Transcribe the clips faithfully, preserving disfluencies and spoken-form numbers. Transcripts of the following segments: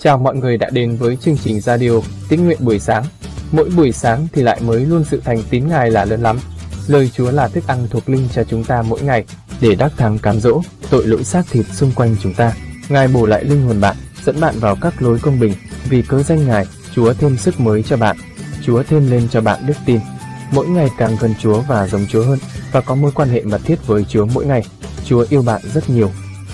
Chào mọi người đã đến với chương trình radio Tín nguyện buổi sáng. Mỗi buổi sáng thì lại mới luôn sự thành tín Ngài là lớn lắm. Lời Chúa là thức ăn thuộc linh cho chúng ta mỗi ngày, để đắc thắng cám dỗ tội lỗi xác thịt xung quanh chúng ta. Ngài bổ lại linh hồn bạn, dẫn bạn vào các lối công bình. Vì cớ danh Ngài, Chúa thêm sức mới cho bạn. Chúa thêm lên cho bạn đức tin. Mỗi ngày càng gần Chúa và giống Chúa hơn, và có mối quan hệ mật thiết với Chúa mỗi ngày. Chúa yêu bạn rất nhiều.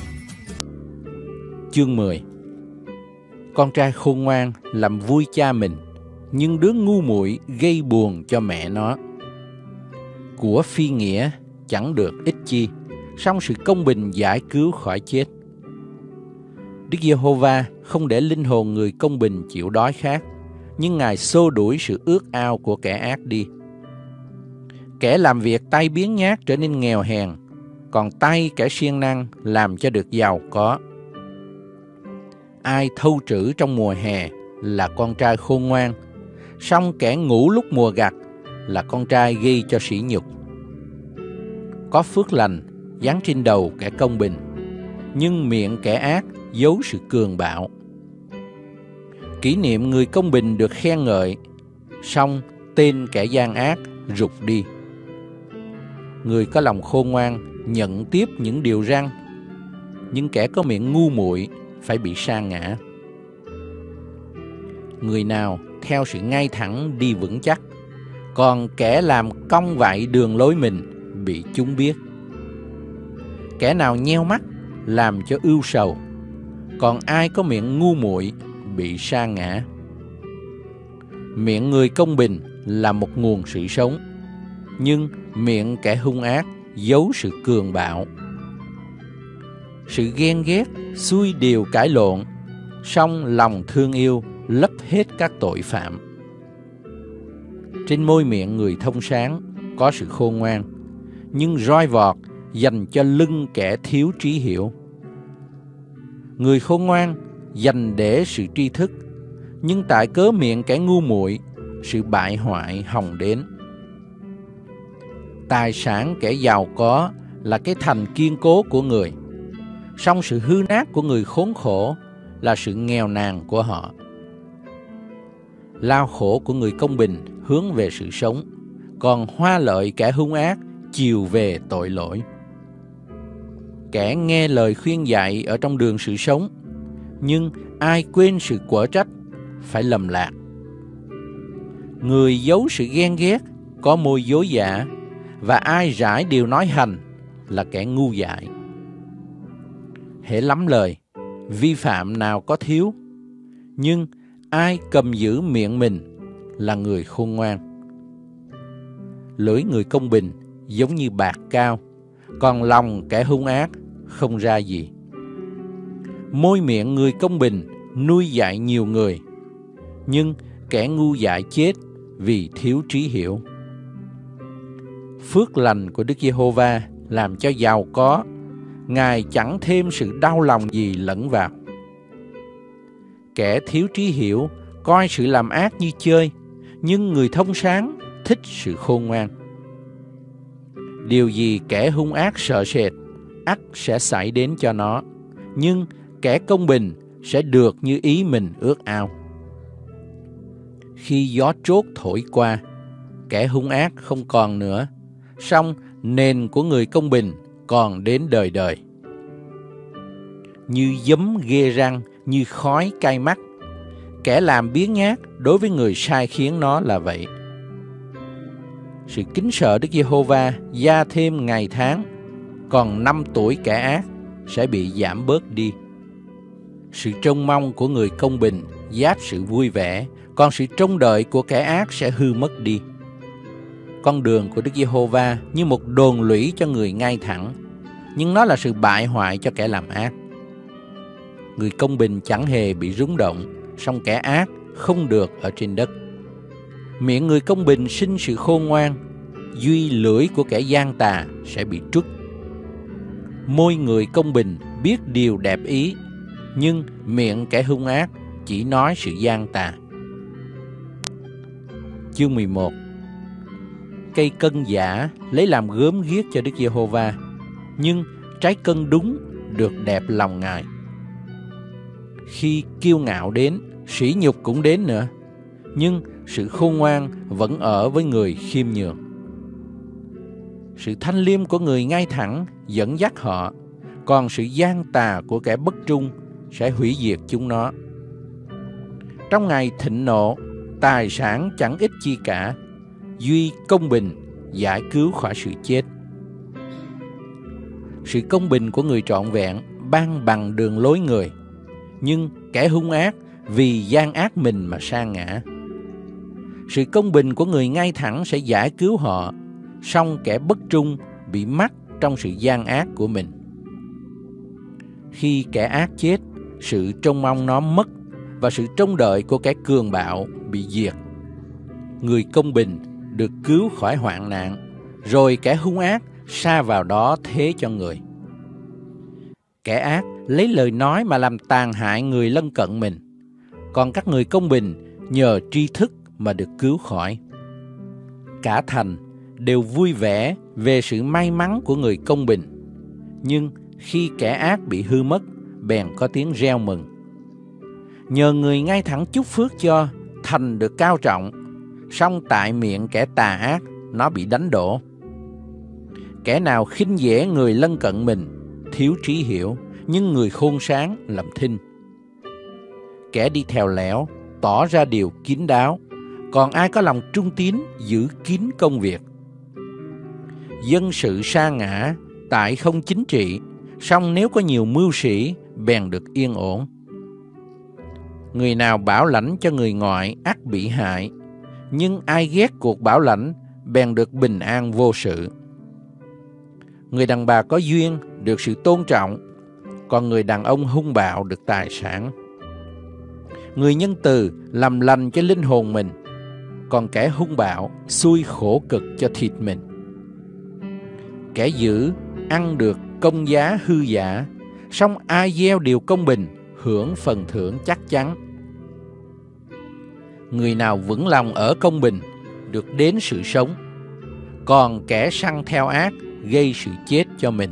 Chương mười. Con trai khôn ngoan làm vui cha mình, nhưng đứa ngu muội gây buồn cho mẹ nó. Của phi nghĩa chẳng được ích chi, song sự công bình giải cứu khỏi chết. Đức Giê-hô-va không để linh hồn người công bình chịu đói khát, nhưng Ngài xô đuổi sự ước ao của kẻ ác đi. Kẻ làm việc tay biếng nhác trở nên nghèo hèn, còn tay kẻ siêng năng làm cho được giàu có. Ai thâu trữ trong mùa hè là con trai khôn ngoan, song kẻ ngủ lúc mùa gặt là con trai gây cho sỉ nhục. Có phước lành giáng trên đầu kẻ công bình, nhưng miệng kẻ ác giấu sự cường bạo. Kỷ niệm người công bình được khen ngợi, song tên kẻ gian ác rụt đi. Người có lòng khôn ngoan nhận tiếp những điều răn, nhưng kẻ có miệng ngu muội phải bị sa ngã. Người nào theo sự ngay thẳng đi vững chắc, còn kẻ làm cong vạy đường lối mình bị chúng biết. Kẻ nào nheo mắt làm cho ưu sầu, còn ai có miệng ngu muội bị sa ngã. Miệng người công bình là một nguồn sự sống, nhưng miệng kẻ hung ác giấu sự cường bạo. Sự ghen ghét xuôi điều cãi lộn, song lòng thương yêu lấp hết các tội phạm. Trên môi miệng người thông sáng có sự khôn ngoan, nhưng roi vọt dành cho lưng kẻ thiếu trí hiểu. Người khôn ngoan dành để sự tri thức, nhưng tại cớ miệng kẻ ngu muội, sự bại hoại hòng đến. Tài sản kẻ giàu có là cái thành kiên cố của người, song sự hư nát của người khốn khổ là sự nghèo nàn của họ. Lao khổ của người công bình hướng về sự sống, còn hoa lợi kẻ hung ác chiều về tội lỗi. Kẻ nghe lời khuyên dạy ở trong đường sự sống, nhưng ai quên sự quở trách phải lầm lạc. Người giấu sự ghen ghét có môi dối giả, và ai rải điều nói hành là kẻ ngu dại. Hễ lắm lời, vi phạm nào có thiếu, nhưng ai cầm giữ miệng mình là người khôn ngoan. Lưỡi người công bình giống như bạc cao, còn lòng kẻ hung ác không ra gì. Môi miệng người công bình nuôi dạy nhiều người, nhưng kẻ ngu dại chết vì thiếu trí hiểu. Phước lành của Đức Giê-hô-va làm cho giàu có, Ngài chẳng thêm sự đau lòng gì lẫn vào. Kẻ thiếu trí hiểu coi sự làm ác như chơi, nhưng người thông sáng thích sự khôn ngoan. Điều gì kẻ hung ác sợ sệt, ắt sẽ xảy đến cho nó, nhưng kẻ công bình sẽ được như ý mình ước ao. Khi gió trốt thổi qua, kẻ hung ác không còn nữa, song nền của người công bình còn đến đời đời. Như giấm ghê răng, như khói cay mắt, kẻ làm biếng nhác đối với người sai khiến nó là vậy. Sự kính sợ Đức Giê-hô-va gia thêm ngày tháng, còn năm tuổi kẻ ác sẽ bị giảm bớt đi. Sự trông mong của người công bình giáp sự vui vẻ, còn sự trông đợi của kẻ ác sẽ hư mất đi. Con đường của Đức Giê-hô-va như một đồn lũy cho người ngay thẳng, nhưng nó là sự bại hoại cho kẻ làm ác. Người công bình chẳng hề bị rung động, song kẻ ác không được ở trên đất. Miệng người công bình sinh sự khôn ngoan, duy lưỡi của kẻ gian tà sẽ bị trút. Môi người công bình biết điều đẹp ý, nhưng miệng kẻ hung ác chỉ nói sự gian tà. Chương mười một. Cây cân giả lấy làm gớm ghiếc cho Đức Giê-hô-va, nhưng trái cân đúng được đẹp lòng Ngài. khi kiêu ngạo đến, sỉ nhục cũng đến nữa, nhưng sự khôn ngoan vẫn ở với người khiêm nhường. Sự thanh liêm của người ngay thẳng dẫn dắt họ, còn sự gian tà của kẻ bất trung sẽ hủy diệt chúng nó. Trong ngày thịnh nộ, tài sản chẳng ích chi cả, duy công bình giải cứu khỏi sự chết. Sự công bình của người trọn vẹn ban bằng đường lối người, nhưng kẻ hung ác vì gian ác mình mà sa ngã. Sự công bình của người ngay thẳng sẽ giải cứu họ, song kẻ bất trung bị mắc trong sự gian ác của mình. Khi kẻ ác chết, sự trông mong nó mất, và sự trông đợi của kẻ cường bạo bị diệt. Người công bình được cứu khỏi hoạn nạn, rồi kẻ hung ác sa vào đó thế cho người. Kẻ ác lấy lời nói mà làm tàn hại người lân cận mình, còn các người công bình nhờ tri thức mà được cứu khỏi. Cả thành đều vui vẻ về sự may mắn của người công bình, nhưng khi kẻ ác bị hư mất, bèn có tiếng reo mừng. Nhờ người ngay thẳng chúc phước cho, thành được cao trọng, song tại miệng kẻ tà ác, nó bị đánh đổ. Kẻ nào khinh dễ người lân cận mình, thiếu trí hiểu, nhưng người khôn sáng làm thinh. Kẻ đi theo lẽo, tỏ ra điều kín đáo, còn ai có lòng trung tín, giữ kín công việc. Dân sự sa ngã, tại không chính trị, song nếu có nhiều mưu sĩ, bèn được yên ổn. Người nào bảo lãnh cho người ngoại ắt bị hại, nhưng ai ghét cuộc bảo lãnh, bèn được bình an vô sự. Người đàn bà có duyên được sự tôn trọng, còn người đàn ông hung bạo được tài sản. Người nhân từ làm lành cho linh hồn mình, còn kẻ hung bạo xui khổ cực cho thịt mình. Kẻ dữ ăn được công giá hư giả, song ai gieo điều công bình hưởng phần thưởng chắc chắn. Người nào vững lòng ở công bình được đến sự sống, còn kẻ săn theo ác gây sự chết cho mình.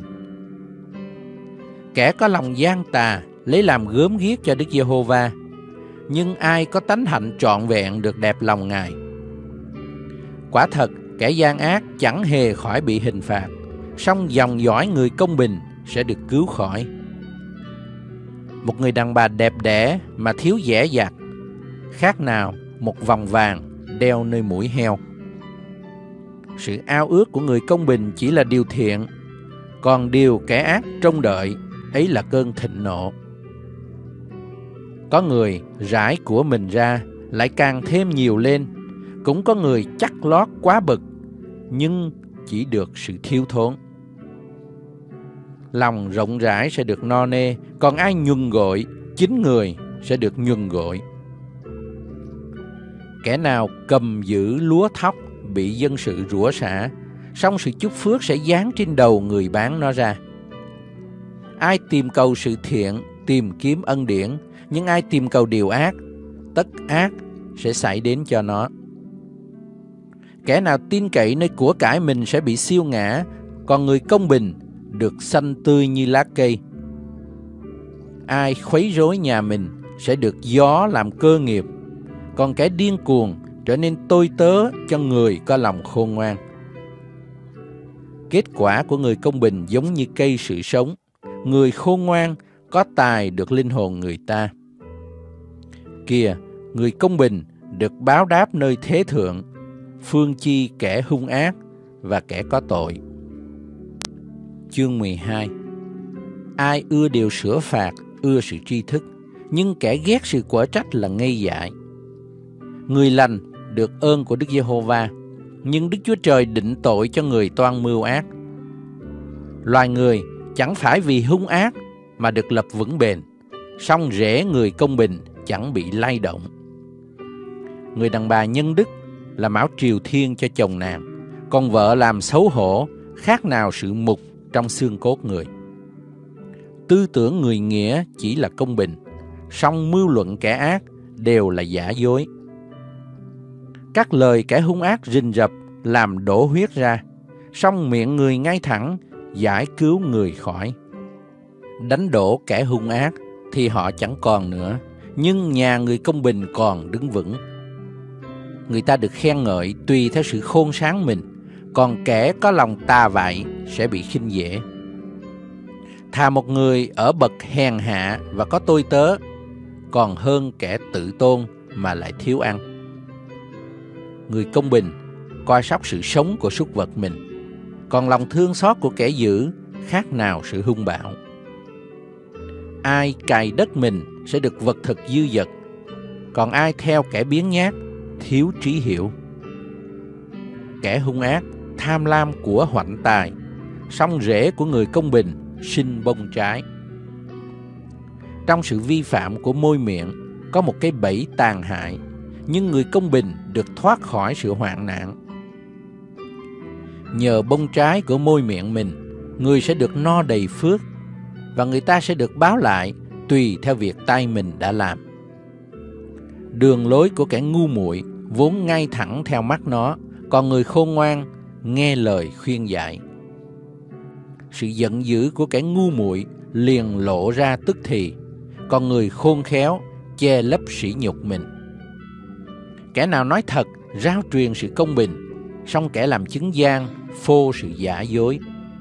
Kẻ có lòng gian tà lấy làm gớm ghiếc cho Đức Giê-hô-va, nhưng ai có tánh hạnh trọn vẹn được đẹp lòng Ngài. Quả thật, kẻ gian ác chẳng hề khỏi bị hình phạt, song dòng dõi người công bình sẽ được cứu khỏi. Một người đàn bà đẹp đẽ mà thiếu dẻ dặt, khác nào một vòng vàng đeo nơi mũi heo. Sự ao ước của người công bình chỉ là điều thiện, còn điều kẻ ác trông đợi ấy là cơn thịnh nộ. Có người rải của mình ra lại càng thêm nhiều lên, cũng có người chắt lót quá bực, nhưng chỉ được sự thiếu thốn. Lòng rộng rãi sẽ được no nê, còn ai nhuần gội, chính người sẽ được nhuần gội. Kẻ nào cầm giữ lúa thóc bị dân sự rủa xả, song sự chúc phước sẽ giáng trên đầu người bán nó ra. Ai tìm cầu sự thiện, tìm kiếm ân điển, nhưng ai tìm cầu điều ác, tất ác sẽ xảy đến cho nó. Kẻ nào tin cậy nơi của cải mình sẽ bị siêu ngã, còn người công bình được xanh tươi như lá cây. Ai khuấy rối nhà mình sẽ được gió làm cơ nghiệp, còn kẻ điên cuồng trở nên tôi tớ cho người có lòng khôn ngoan. Kết quả của người công bình giống như cây sự sống, người khôn ngoan có tài được linh hồn người ta. Kìa, người công bình được báo đáp nơi thế thượng, phương chi kẻ hung ác và kẻ có tội. Chương mười hai. Ai ưa điều sửa phạt, ưa sự tri thức, nhưng kẻ ghét sự quở trách là ngây dại. Người lành được ơn của Đức Giê-hô-va, nhưng Đức Chúa Trời định tội cho người toan mưu ác. Loài người chẳng phải vì hung ác mà được lập vững bền, song rễ người công bình chẳng bị lay động. Người đàn bà nhân đức làm áo triều thiên cho chồng nàng, còn vợ làm xấu hổ khác nào sự mục trong xương cốt người. Tư tưởng người nghĩa chỉ là công bình, song mưu luận kẻ ác đều là giả dối. Các lời kẻ hung ác rình rập làm đổ huyết ra, song miệng người ngay thẳng giải cứu người khỏi. Đánh đổ kẻ hung ác thì họ chẳng còn nữa, nhưng nhà người công bình còn đứng vững. Người ta được khen ngợi tùy theo sự khôn sáng mình, còn kẻ có lòng tà vại sẽ bị khinh dễ. Thà một người ở bậc hèn hạ và có tôi tớ, còn hơn kẻ tự tôn mà lại thiếu ăn. Người công bình coi sóc sự sống của súc vật mình, còn lòng thương xót của kẻ dữ khác nào sự hung bạo. Ai cày đất mình sẽ được vật thực dư dật, còn ai theo kẻ biếng nhác thiếu trí hiểu. Kẻ hung ác tham lam của hoạnh tài, song rễ của người công bình sinh bông trái. Trong sự vi phạm của môi miệng có một cái bẫy tàn hại, nhưng người công bình được thoát khỏi sự hoạn nạn. Nhờ bông trái của môi miệng mình, người sẽ được no đầy phước, và người ta sẽ được báo lại tùy theo việc tay mình đã làm. Đường lối của kẻ ngu muội vốn ngay thẳng theo mắt nó, còn người khôn ngoan nghe lời khuyên dạy. Sự giận dữ của kẻ ngu muội liền lộ ra tức thì, còn người khôn khéo che lấp sỉ nhục mình. Kẻ nào nói thật rao truyền sự công bình, song kẻ làm chứng gian phô sự giả dối.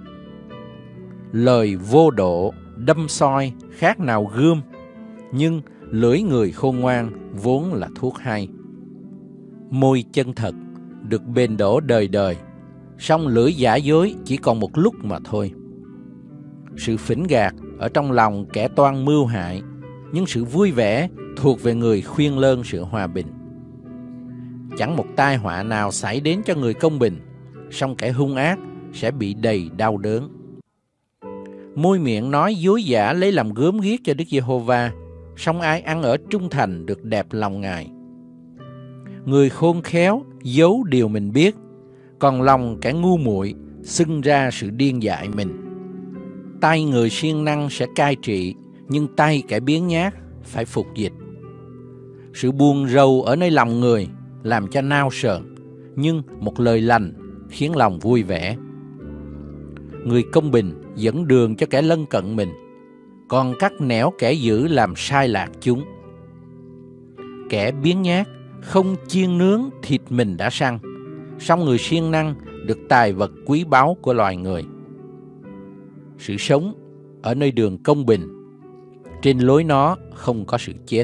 Lời vô độ đâm soi khác nào gươm, nhưng lưỡi người khôn ngoan vốn là thuốc hay. Môi chân thật được bền đổ đời đời, song lưỡi giả dối chỉ còn một lúc mà thôi. Sự phỉnh gạt ở trong lòng kẻ toan mưu hại, nhưng sự vui vẻ thuộc về người khuyên lơn sự hòa bình. Chẳng một tai họa nào xảy đến cho người công bình, song kẻ hung ác sẽ bị đầy đau đớn. Môi miệng nói dối giả lấy làm gớm ghiếc cho Đức Giê-hô-va, song ai ăn ở trung thành được đẹp lòng Ngài. Người khôn khéo giấu điều mình biết, còn lòng kẻ ngu muội xưng ra sự điên dại mình. Tay người siêng năng sẽ cai trị, nhưng tay kẻ biếng nhác phải phục dịch. Sự buồn rầu ở nơi lòng người làm cho nao sờn, nhưng một lời lành khiến lòng vui vẻ. Người công bình dẫn đường cho kẻ lân cận mình, còn cắt nẻo kẻ dữ làm sai lạc chúng. Kẻ biếng nhác không chiên nướng thịt mình đã săn, song người siêng năng được tài vật quý báu của loài người. Sự sống ở nơi đường công bình, trên lối nó không có sự chết.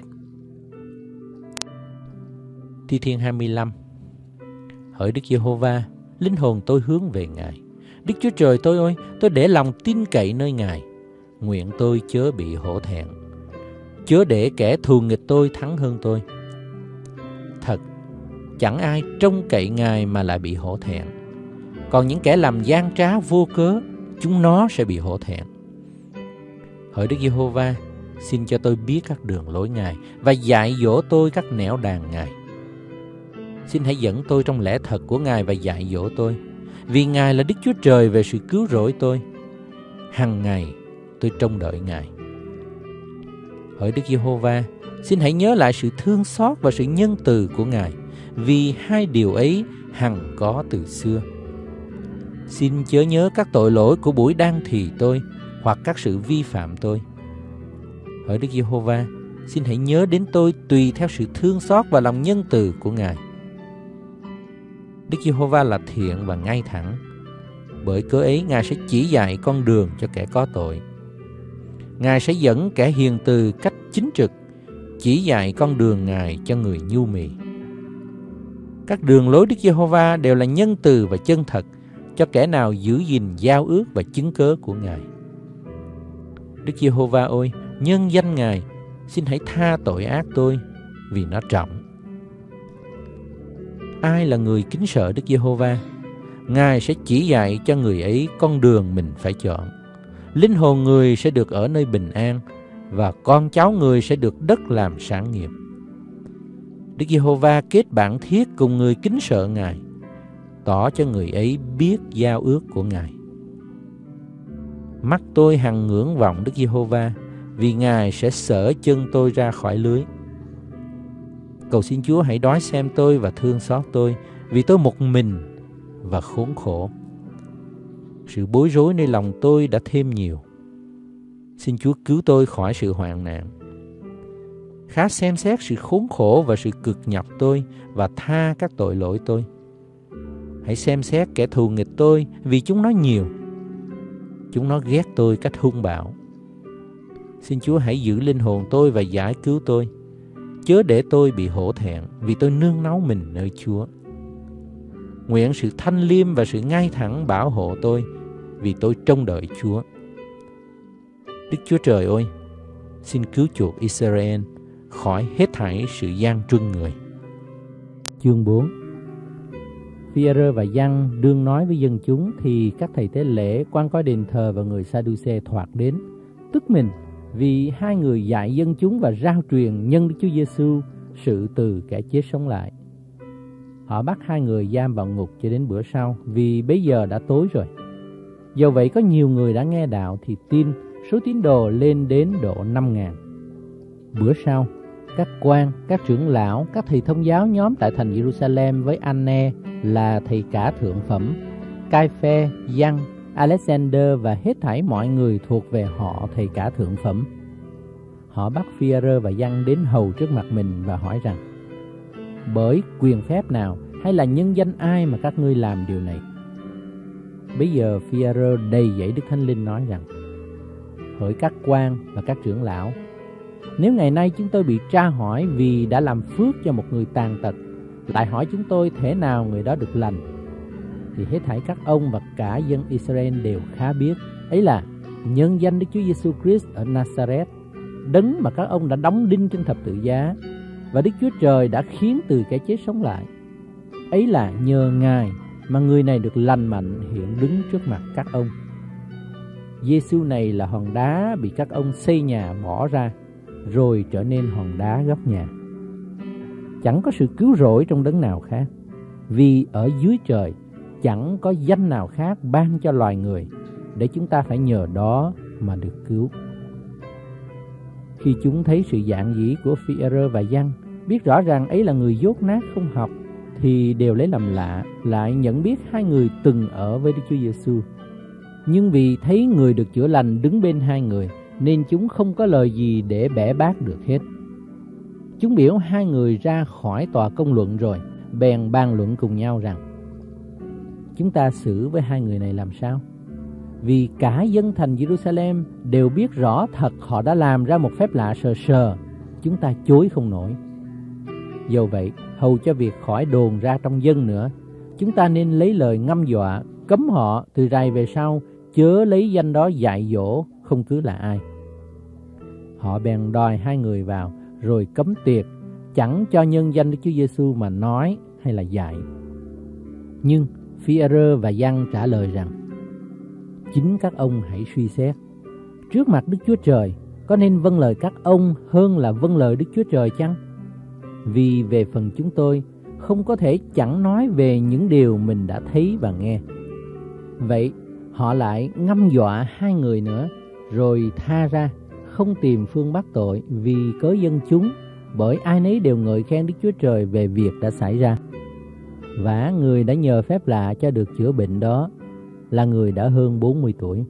Thi Thiên hai mươi lăm. Hỡi Đức Giê-hô-va, linh hồn tôi hướng về Ngài. Đức Chúa Trời tôi ơi, tôi để lòng tin cậy nơi Ngài. Nguyện tôi chớ bị hổ thẹn, chớ để kẻ thù nghịch tôi thắng hơn tôi. Thật, chẳng ai trông cậy Ngài mà lại bị hổ thẹn, còn những kẻ làm gian trá vô cớ, chúng nó sẽ bị hổ thẹn. Hỡi Đức Giê-hô-va, xin cho tôi biết các đường lối Ngài và dạy dỗ tôi các nẻo đàng Ngài. Xin hãy dẫn tôi trong lẽ thật của Ngài và dạy dỗ tôi, vì Ngài là Đức Chúa Trời về sự cứu rỗi tôi. Hằng ngày tôi trông đợi Ngài. Hỡi Đức Giê-hô-va, xin hãy nhớ lại sự thương xót và sự nhân từ của Ngài, vì hai điều ấy hằng có từ xưa. Xin chớ nhớ các tội lỗi của buổi đang thì tôi, hoặc các sự vi phạm tôi. Hỡi Đức Giê-hô-va, xin hãy nhớ đến tôi tùy theo sự thương xót và lòng nhân từ của Ngài. Đức Giê-hô-va là thiện và ngay thẳng, bởi cớ ấy Ngài sẽ chỉ dạy con đường cho kẻ có tội. Ngài sẽ dẫn kẻ hiền từ cách chính trực, chỉ dạy con đường Ngài cho người nhu mì. Các đường lối Đức Giê-hô-va đều là nhân từ và chân thật, cho kẻ nào giữ gìn giao ước và chứng cớ của Ngài. Đức Giê-hô-va ơi, nhân danh Ngài, xin hãy tha tội ác tôi, vì nó trọng. Ai là người kính sợ Đức Giê-hô-va? Ngài sẽ chỉ dạy cho người ấy con đường mình phải chọn. Linh hồn người sẽ được ở nơi bình an, và con cháu người sẽ được đất làm sản nghiệp. Đức Giê-hô-va kết bản thiết cùng người kính sợ Ngài, tỏ cho người ấy biết giao ước của Ngài. Mắt tôi hằng ngưỡng vọng Đức Giê-hô-va, vì Ngài sẽ xở chân tôi ra khỏi lưới. Cầu xin Chúa hãy đói xem tôi và thương xót tôi, vì tôi một mình và khốn khổ. Sự bối rối nơi lòng tôi đã thêm nhiều. Xin Chúa cứu tôi khỏi sự hoạn nạn. Khá xem xét sự khốn khổ và sự cực nhọc tôi và tha các tội lỗi tôi. Hãy xem xét kẻ thù nghịch tôi vì chúng nó nhiều. Chúng nó ghét tôi cách hung bạo. Xin Chúa hãy giữ linh hồn tôi và giải cứu tôi. Chớ để tôi bị hổ thẹn vì tôi nương náu mình nơi Chúa. Nguyện sự thanh liêm và sự ngay thẳng bảo hộ tôi vì tôi trông đợi Chúa. Đức Chúa Trời ơi, xin cứu chuộc Israel khỏi hết thảy sự gian truân người. Chương bốn. Phi-e-rơ và Giăng đương nói với dân chúng thì các thầy tế lễ, quan coi đền thờ và người Sa-đu-xê thoạt đến, tức mình vì hai người dạy dân chúng và rao truyền nhân Đức Chúa Giêsu sự từ kẻ chết sống lại. Họ bắt hai người giam vào ngục cho đến bữa sau, vì bấy giờ đã tối rồi. Dầu vậy có nhiều người đã nghe đạo thì tin, số tín đồ lên đến độ năm ngàn. Bữa sau, các quan, các trưởng lão, các thầy thông giáo nhóm tại thành Giê-ru-sa-lem với An-ne là thầy cả thượng phẩm, Cai-phê, Giăng, Alexander và hết thảy mọi người thuộc về họ thầy cả thượng phẩm. Họ bắt Phi-e-rơ và Giăng đến hầu trước mặt mình và hỏi rằng: bởi quyền phép nào hay là nhân danh ai mà các ngươi làm điều này? Bây giờ Phi-e-rơ đầy dẫy Đức Thánh Linh nói rằng: hỡi các quan và các trưởng lão, nếu ngày nay chúng tôi bị tra hỏi vì đã làm phước cho một người tàn tật, lại hỏi chúng tôi thế nào người đó được lành, thì hết thảy các ông và cả dân Israel đều khá biết, ấy là nhân danh Đức Chúa Giêsu Christ ở Nazareth, đấng mà các ông đã đóng đinh trên thập tự giá, và Đức Chúa Trời đã khiến từ kẻ chết sống lại. Ấy là nhờ Ngài mà người này được lành mạnh hiện đứng trước mặt các ông. Giêsu này là hòn đá bị các ông xây nhà bỏ ra, rồi trở nên hòn đá góc nhà. Chẳng có sự cứu rỗi trong đấng nào khác, vì ở dưới trời chẳng có danh nào khác ban cho loài người, để chúng ta phải nhờ đó mà được cứu. Khi chúng thấy sự dạn dĩ của Phi-e-rơ và Giăng, biết rõ ràng ấy là người dốt nát không học, thì đều lấy làm lạ, lại nhận biết hai người từng ở với Đức Chúa Giêsu. Nhưng vì thấy người được chữa lành đứng bên hai người, nên chúng không có lời gì để bẻ bác được hết. Chúng biểu hai người ra khỏi tòa công luận rồi, bèn bàn luận cùng nhau rằng: chúng ta xử với hai người này làm sao? Vì cả dân thành Giê-ru-sa-lem đều biết rõ thật họ đã làm ra một phép lạ sờ sờ, chúng ta chối không nổi. Dầu vậy, hầu cho việc khỏi đồn ra trong dân nữa, chúng ta nên lấy lời ngâm dọa, cấm họ từ rày về sau chớ lấy danh đó dạy dỗ không cứ là ai. Họ bèn đòi hai người vào, rồi cấm tiệc, chẳng cho nhân danh Đức Chúa Giêsu mà nói hay là dạy. Nhưng Phi-e-rơ và Giăng trả lời rằng: chính các ông hãy suy xét, trước mặt Đức Chúa Trời có nên vâng lời các ông hơn là vâng lời Đức Chúa Trời chăng? Vì về phần chúng tôi không có thể chẳng nói về những điều mình đã thấy và nghe. Vậy họ lại ngâm dọa hai người nữa, rồi tha ra, không tìm phương bắt tội vì cớ dân chúng, bởi ai nấy đều ngợi khen Đức Chúa Trời về việc đã xảy ra. Vả người đã nhờ phép lạ cho được chữa bệnh đó là người đã hơn bốn mươi tuổi.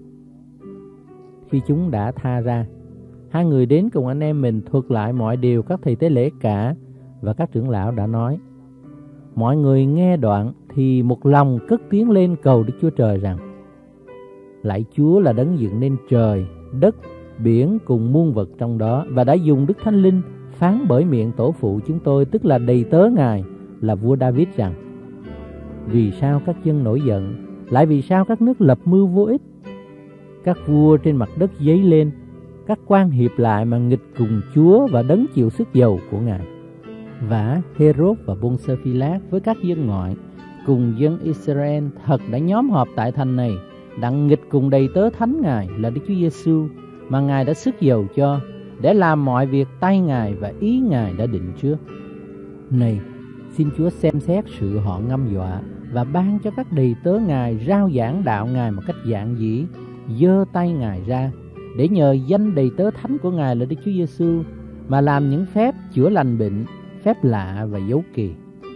Khi chúng đã tha ra, hai người đến cùng anh em mình thuật lại mọi điều các thầy tế lễ cả và các trưởng lão đã nói. Mọi người nghe đoạn thì một lòng cất tiếng lên cầu Đức Chúa Trời rằng: lạy Chúa là đấng dựng nên trời, đất, biển cùng muôn vật trong đó, và đã dùng Đức Thánh Linh phán bởi miệng tổ phụ chúng tôi, tức là đầy tớ Ngài là vua David rằng: vì sao các dân nổi giận, lại vì sao các nước lập mưu vô ích? Các vua trên mặt đất dấy lên, các quan hiệp lại mà nghịch cùng Chúa và đấng chịu sức dầu của Ngài. Vả Hê-rốt và Bôn-sơ-phi-lát với các dân ngoại cùng dân Israel thật đã nhóm họp tại thành này, đặng nghịch cùng đầy tớ thánh Ngài là Đức Chúa Giêsu mà Ngài đã sức dầu cho, để làm mọi việc tay Ngài và ý Ngài đã định trước. Này, xin Chúa xem xét sự họ ngâm dọa và ban cho các đầy tớ Ngài rao giảng đạo Ngài một cách giản dĩ, giơ tay Ngài ra để nhờ danh đầy tớ thánh của Ngài là Đức Chúa Giêsu mà làm những phép chữa lành bệnh, phép lạ và dấu kỳ.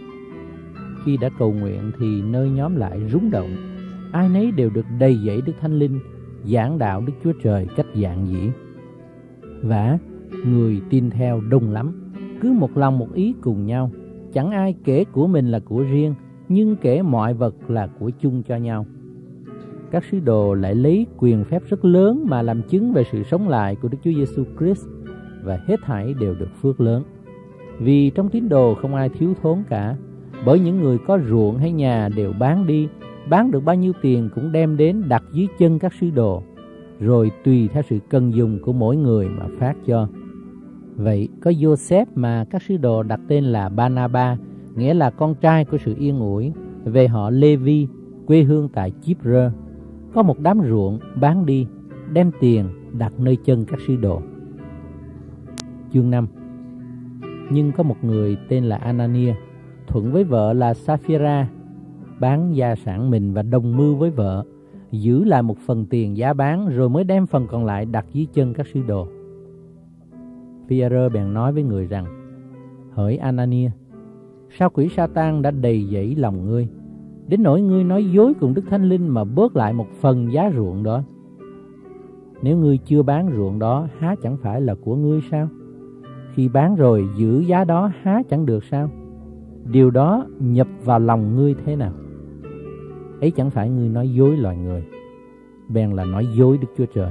Khi đã cầu nguyện thì nơi nhóm lại rúng động, ai nấy đều được đầy dẫy Đức Thánh Linh, giảng đạo Đức Chúa Trời cách giản dĩ. Vả, người tin theo đông lắm, cứ một lòng một ý cùng nhau, chẳng ai kể của mình là của riêng, nhưng kể mọi vật là của chung cho nhau. Các sứ đồ lại lấy quyền phép rất lớn mà làm chứng về sự sống lại của Đức Chúa Giêsu Christ, và hết thảy đều được phước lớn. Vì trong tín đồ không ai thiếu thốn cả, bởi những người có ruộng hay nhà đều bán đi, bán được bao nhiêu tiền cũng đem đến đặt dưới chân các sứ đồ, rồi tùy theo sự cần dùng của mỗi người mà phát cho. Vậy có Joseph mà các sứ đồ đặt tên là Barnaba, nghĩa là con trai của sự yên ủi, về họ Lê-vi, quê hương tại Chip-rơ. Có một đám ruộng bán đi, đem tiền đặt nơi chân các sứ đồ. Chương năm. Nhưng có một người tên là Anania, thuận với vợ là Sapphira, bán gia sản mình và đồng mưu với vợ, giữ lại một phần tiền giá bán, rồi mới đem phần còn lại đặt dưới chân các sứ đồ. Phi-e-rơ bèn nói với người rằng: Hỡi Anania, sao quỷ Sa-tan đã đầy dẫy lòng ngươi, đến nỗi ngươi nói dối cùng Đức Thánh Linh mà bớt lại một phần giá ruộng đó? Nếu ngươi chưa bán ruộng đó, há chẳng phải là của ngươi sao? Khi bán rồi giữ giá đó, há chẳng được sao? Điều đó nhập vào lòng ngươi thế nào? Ấy chẳng phải ngươi nói dối loài người, bèn là nói dối Đức Chúa Trời.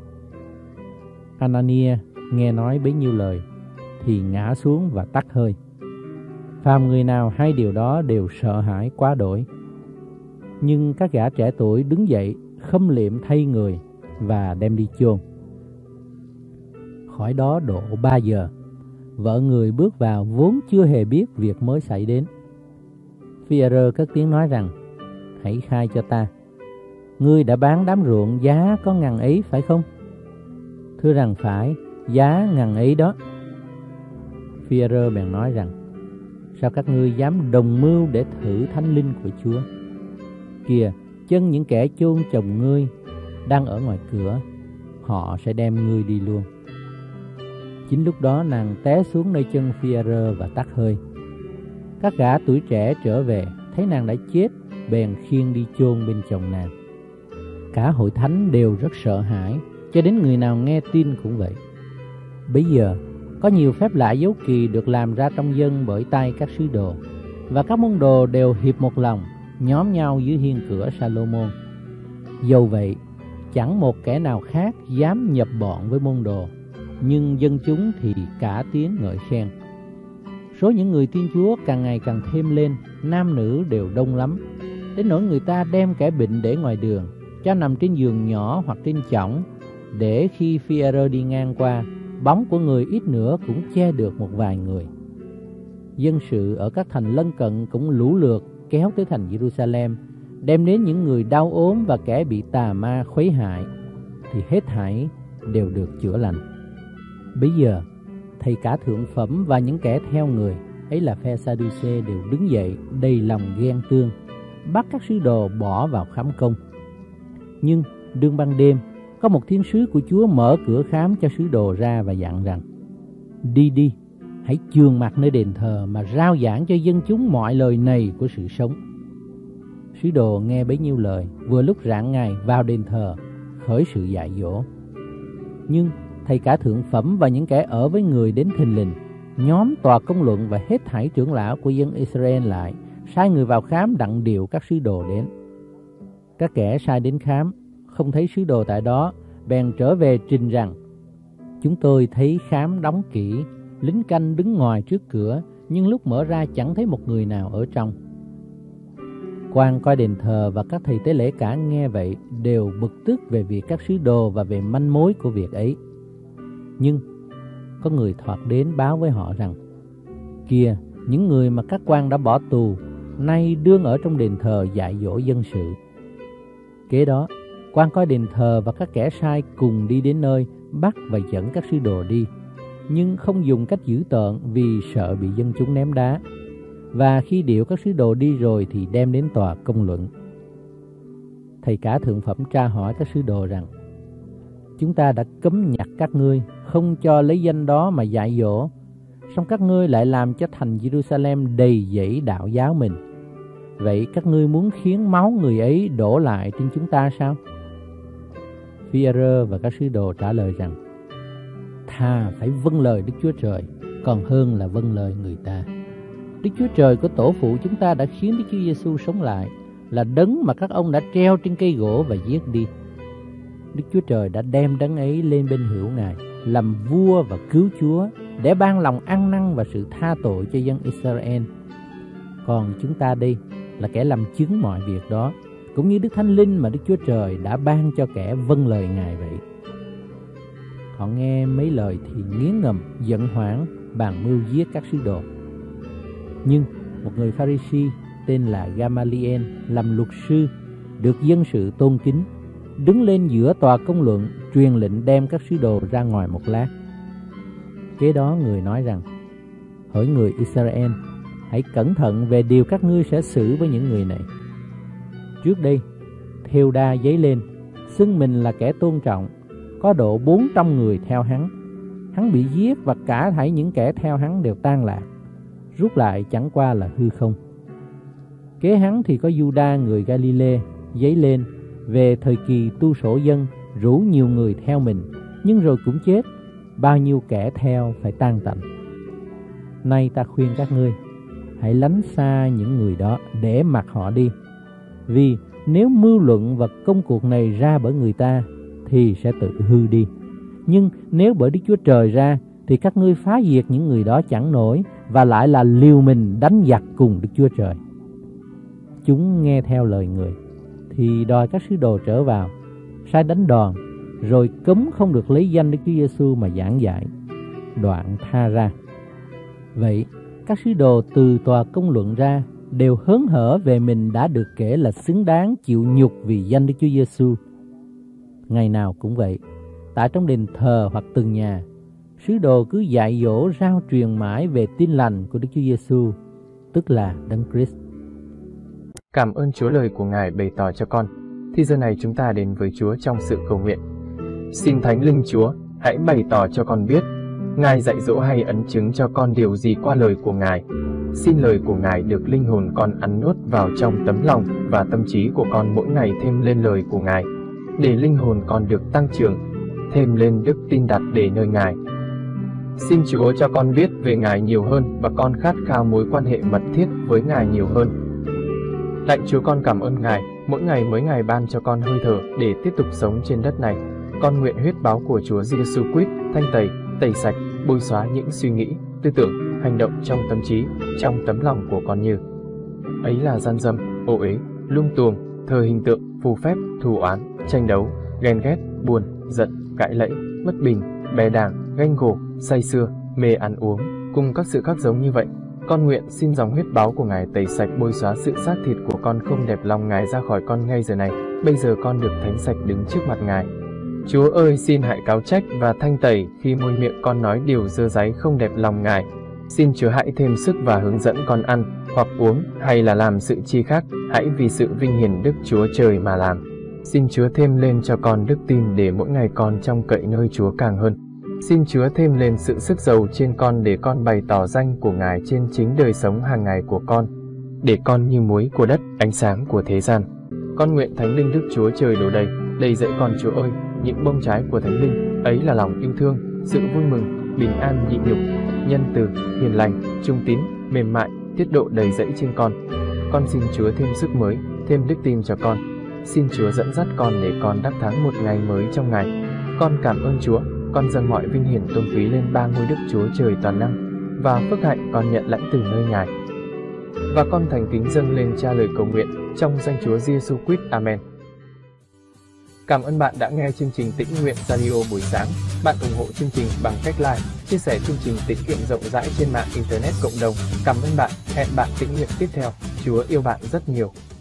Anania nghe nói bấy nhiêu lời thì ngã xuống và tắt hơi. Phàm người nào hay điều đó đều sợ hãi quá đổi. Nhưng các gã trẻ tuổi đứng dậy khâm liệm thay người và đem đi chôn. Khỏi đó độ ba giờ, vợ người bước vào vốn chưa hề biết việc mới xảy đến. Phi-e-rơ cất tiếng nói rằng: Hãy khai cho ta, ngươi đã bán đám ruộng giá có ngàn ấy phải không? Thưa rằng phải, giá ngàn ấy đó. Phi-e-rơ bèn nói rằng: Sao các ngươi dám đồng mưu để thử Thánh Linh của Chúa? Kìa, chân những kẻ chôn chồng ngươi đang ở ngoài cửa, họ sẽ đem ngươi đi luôn. Chính lúc đó nàng té xuống nơi chân Phi-e-rơ và tắt hơi. Các gã tuổi trẻ trở về, thấy nàng đã chết, bèn khiêng đi chôn bên chồng nàng. Cả hội thánh đều rất sợ hãi, cho đến người nào nghe tin cũng vậy. Bấy giờ, có nhiều phép lạ dấu kỳ được làm ra trong dân bởi tay các sứ đồ, và các môn đồ đều hiệp một lòng, nhóm nhau dưới hiên cửa Sa-lô-môn. Dầu vậy, chẳng một kẻ nào khác dám nhập bọn với môn đồ, nhưng dân chúng thì cả tiếng ngợi khen. Số những người tin Chúa càng ngày càng thêm lên, nam nữ đều đông lắm, đến nỗi người ta đem kẻ bệnh để ngoài đường, cho nằm trên giường nhỏ hoặc trên chõng, để khi Phi-e-rơ đi ngang qua, bóng của người ít nữa cũng che được một vài người. Dân sự ở các thành lân cận cũng lũ lượt kéo tới thành Giê-ru-sa-lem, đem đến những người đau ốm và kẻ bị tà ma khuấy hại, thì hết thảy đều được chữa lành. Bây giờ, thầy cả thượng phẩm và những kẻ theo người, ấy là phe Sa-đu-xê, đều đứng dậy đầy lòng ghen tương, bắt các sứ đồ bỏ vào khám công. Nhưng đương ban đêm, có một thiên sứ của Chúa mở cửa khám cho sứ đồ ra và dặn rằng: Đi đi, hãy chườn mặt nơi đền thờ mà rao giảng cho dân chúng mọi lời này của sự sống. Sứ đồ nghe bấy nhiêu lời, vừa lúc rạng ngày vào đền thờ, khởi sự dạy dỗ. Nhưng thầy cả thượng phẩm và những kẻ ở với người đến thình lình, nhóm tòa công luận và hết thảy trưởng lão của dân Israel lại, sai người vào khám đặng điều các sứ đồ đến. Các kẻ sai đến khám, không thấy sứ đồ tại đó, bèn trở về trình rằng: Chúng tôi thấy khám đóng kỹ, lính canh đứng ngoài trước cửa, nhưng lúc mở ra chẳng thấy một người nào ở trong. Quan coi đền thờ và các thầy tế lễ cả nghe vậy đều bực tức về việc các sứ đồ và về manh mối của việc ấy. Nhưng có người thoạt đến báo với họ rằng: Kìa, những người mà các quan đã bỏ tù nay đương ở trong đền thờ dạy dỗ dân sự. Kế đó, quan coi đền thờ và các kẻ sai cùng đi đến nơi, bắt và dẫn các sứ đồ đi, nhưng không dùng cách dữ tợn vì sợ bị dân chúng ném đá. Và khi điệu các sứ đồ đi rồi thì đem đến tòa công luận. Thầy cả thượng phẩm tra hỏi các sứ đồ rằng: Chúng ta đã cấm nhặt các ngươi, không cho lấy danh đó mà dạy dỗ, song các ngươi lại làm cho thành Giê-ru-sa-lem đầy dẫy đạo giáo mình. Vậy các ngươi muốn khiến máu người ấy đổ lại trên chúng ta sao? Phi-e-rơ và các sứ đồ trả lời rằng: thà phải vâng lời Đức Chúa Trời còn hơn là vâng lời người ta. Đức Chúa Trời của tổ phụ chúng ta đã khiến Đức Chúa Giêsu sống lại, là đấng mà các ông đã treo trên cây gỗ và giết đi. Đức Chúa Trời đã đem đấng ấy lên bên hữu Ngài, làm vua và cứu Chúa, để ban lòng ăn năn và sự tha tội cho dân Israel. Còn chúng ta đây là kẻ làm chứng mọi việc đó, cũng như Đức Thánh Linh mà Đức Chúa Trời đã ban cho kẻ vâng lời Ngài vậy. Họ nghe mấy lời thì nghiến ngầm, giận hoảng, bàn mưu giết các sứ đồ. Nhưng một người Pha-ri-si tên là Ga-ma-li-en làm luật sư, được dân sự tôn kính, đứng lên giữa tòa công luận, truyền lệnh đem các sứ đồ ra ngoài một lát. Kế đó người nói rằng: hỡi người Israel, hãy cẩn thận về điều các ngươi sẽ xử với những người này. Trước đây, Thêu-đa dấy lên, xưng mình là kẻ tôn trọng, có độ bốn trăm người theo hắn. Hắn bị giết và cả thảy những kẻ theo hắn đều tan lạc, rút lại chẳng qua là hư không. Kế hắn thì có Giu-đa người Ga-li-lê dấy lên về thời kỳ tu sổ dân, rủ nhiều người theo mình, nhưng rồi cũng chết, bao nhiêu kẻ theo phải tan tành. Nay ta khuyên các ngươi, hãy lánh xa những người đó, để mặc họ đi. Vì nếu mưu luận và công cuộc này ra bởi người ta thì sẽ tự hư đi. Nhưng nếu bởi Đức Chúa Trời ra thì các ngươi phá diệt những người đó chẳng nổi, và lại là liều mình đánh giặc cùng Đức Chúa Trời. Chúng nghe theo lời người thì đòi các sứ đồ trở vào, sai đánh đòn, rồi cấm không được lấy danh Đức Chúa Giêsu mà giảng dạy, đoạn tha ra. Vậy các sứ đồ từ tòa công luận ra đều hớn hở về mình đã được kể là xứng đáng chịu nhục vì danh Đức Chúa Giêsu. Ngày nào cũng vậy, tại trong đền thờ hoặc từng nhà, sứ đồ cứ dạy dỗ rao truyền mãi về tin lành của Đức Chúa Giêsu, tức là Đấng Christ. Cảm ơn Chúa lời của Ngài bày tỏ cho con. Thì giờ này chúng ta đến với Chúa trong sự cầu nguyện. Xin Thánh Linh Chúa, hãy bày tỏ cho con biết, Ngài dạy dỗ hay ấn chứng cho con điều gì qua lời của Ngài. Xin lời của Ngài được linh hồn con ăn nuốt vào trong tấm lòng và tâm trí của con mỗi ngày thêm lên lời của Ngài, để linh hồn con được tăng trưởng, thêm lên đức tin đặt để nơi Ngài. Xin Chúa cho con biết về Ngài nhiều hơn và con khát khao mối quan hệ mật thiết với Ngài nhiều hơn. Lạy Chúa, con cảm ơn Ngài, mỗi ngày mới Ngài ban cho con hơi thở để tiếp tục sống trên đất này. Con nguyện huyết báo của Chúa Giêsu Christ thanh tẩy, tẩy sạch, bôi xóa những suy nghĩ, tư tưởng, hành động trong tâm trí, trong tấm lòng của con như ấy là gian dâm, ô uế, lung tuồng, thờ hình tượng, phù phép, thù oán, tranh đấu, ghen ghét, buồn, giận, cãi lẫy, bất bình, bè đảng, ganh gổ, say sưa, mê ăn uống, cùng các sự khác giống như vậy. Con nguyện xin dòng huyết báo của Ngài tẩy sạch, bôi xóa sự xác thịt của con không đẹp lòng Ngài ra khỏi con ngay giờ này. Bây giờ con được thánh sạch đứng trước mặt Ngài. Chúa ơi, xin hãy cáo trách và thanh tẩy khi môi miệng con nói điều dơ dáy không đẹp lòng Ngài. Xin Chúa hãy thêm sức và hướng dẫn con ăn, hoặc uống, hay là làm sự chi khác, hãy vì sự vinh hiển Đức Chúa Trời mà làm. Xin Chúa thêm lên cho con đức tin để mỗi ngày con trông cậy nơi Chúa càng hơn. Xin Chúa thêm lên sự sức giàu trên con để con bày tỏ danh của Ngài trên chính đời sống hàng ngày của con, để con như muối của đất, ánh sáng của thế gian. Con nguyện Thánh Linh Đức Chúa Trời đổ đầy, đầy dẫy con Chúa ơi, những bông trái của Thánh Linh, ấy là lòng yêu thương, sự vui mừng, bình an nhịn nhục, nhân từ, hiền lành, trung tín, mềm mại, tiết độ đầy dẫy trên con. Con xin Chúa thêm sức mới, thêm đức tin cho con. Xin Chúa dẫn dắt con để con đắc thắng một ngày mới trong Ngài. Con cảm ơn Chúa, con dâng mọi vinh hiển tôn quý lên ba ngôi Đức Chúa Trời toàn năng, và phước hạnh con nhận lãnh từ nơi Ngài. Và con thành kính dâng lên Cha lời cầu nguyện trong danh Chúa Giêsu Christ. Amen. Cảm ơn bạn đã nghe chương trình Tĩnh Nguyện Radio buổi sáng. Bạn ủng hộ chương trình bằng cách like, chia sẻ chương trình tĩnh nguyện rộng rãi trên mạng Internet cộng đồng. Cảm ơn bạn. Hẹn bạn tĩnh nguyện tiếp theo. Chúa yêu bạn rất nhiều.